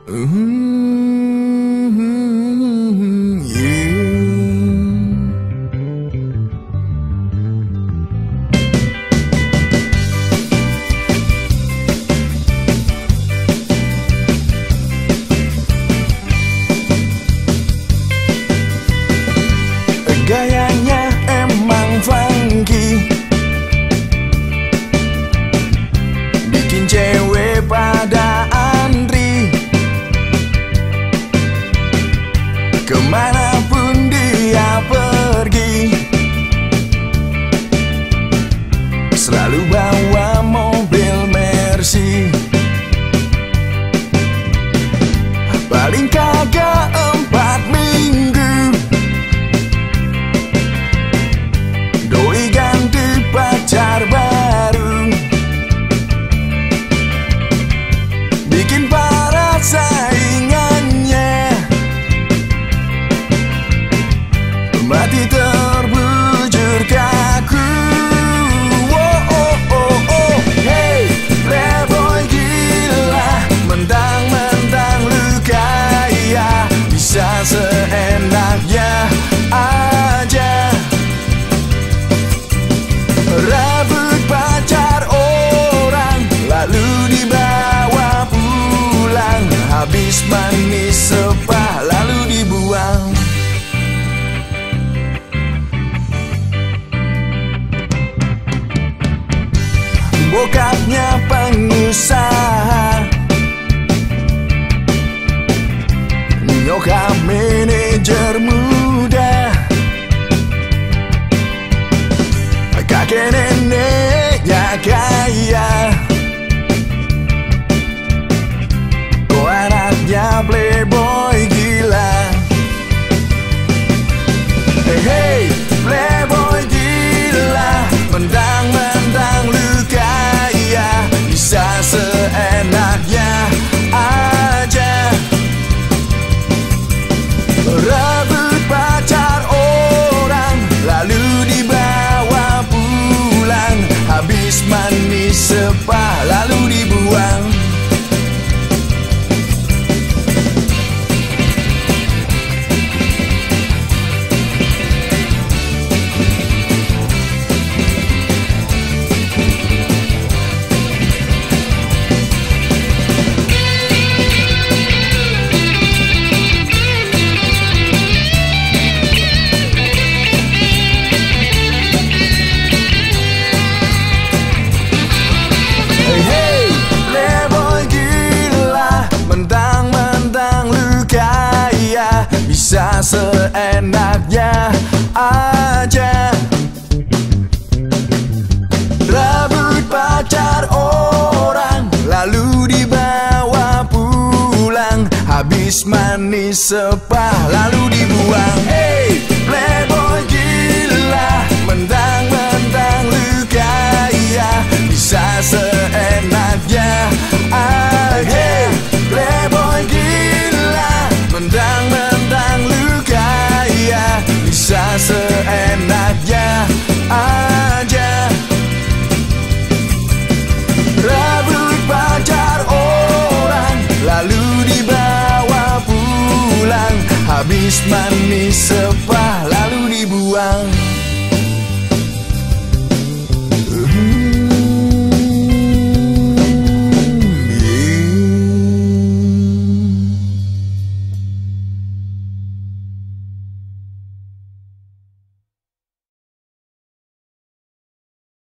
Gayanya emang funky, bikin cewek pada antri. Kemanapun dia pergi, selalu bawa mobil Mercy. Paling kagak 4 minggu doi ganti pacar baru, bikin para saingannya mati terbujur kaku. Oh, oh, oh, oh. Hey, playboy gila, mentang-mentang lu kaya, bisa seenaknya aja rebut pacar orang, lalu dibawa pulang. Habis manis sepah lalu dibuang. Bokapnya pengusaha, nyokap manajer muda, kakek neneknya kaya, kok anaknya playboy gila. Hey, hey, playboy gila, mentang-mentang lu kaya, bisa seenaknya aja rebut pacar orang, lalu dibawa pulang. Habis manis sepah lalu dibuang. Bisa seenaknya aja rebut pacar orang, lalu dibawa pulang. Habis manis sepah lalu dibuang. Hey,